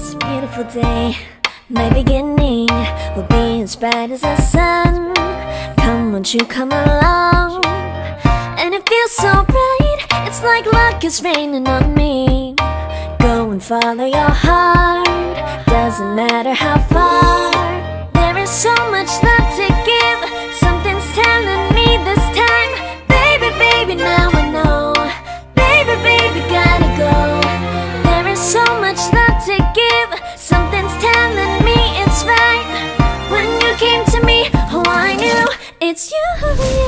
It's a beautiful day. My beginning will be as bright as the sun. Come, won't you come along? And it feels so bright, it's like luck is raining on me. Go and follow your heart, doesn't matter how far. There is so much love to give, something's telling me this time. Baby, baby, now I know. Baby, baby, gotta go. There is so much love to give, something's telling me it's right. When you came to me, oh I knew it's you.